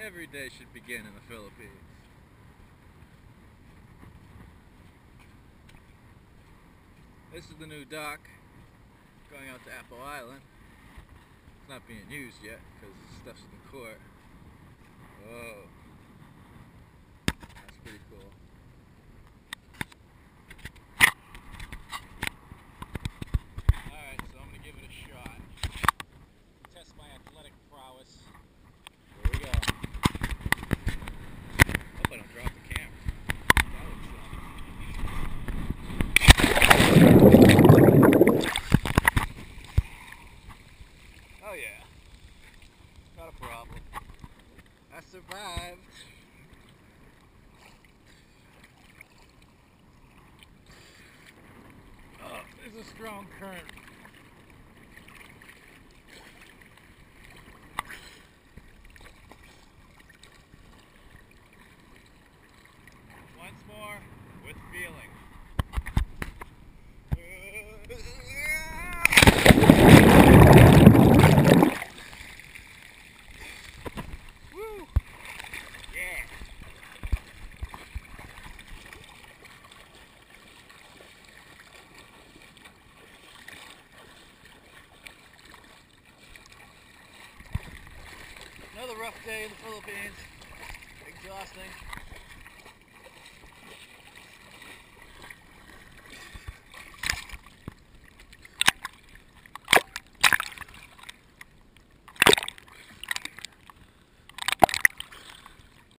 Every day should begin in the Philippines. This is the new dock going out to Apple Island. It's not being used yet because stuff's in court. Whoa. That's pretty cool. Alright, so I'm going to give it a shot. Test my athletic prowess. Here we go. Hope I don't drop the camera. That would suck. Oh yeah. Not a problem. I survived. Oh, there's a strong current. Once more, with feeling. Woo! Yeah! Another rough day in the Philippines. Exhausting.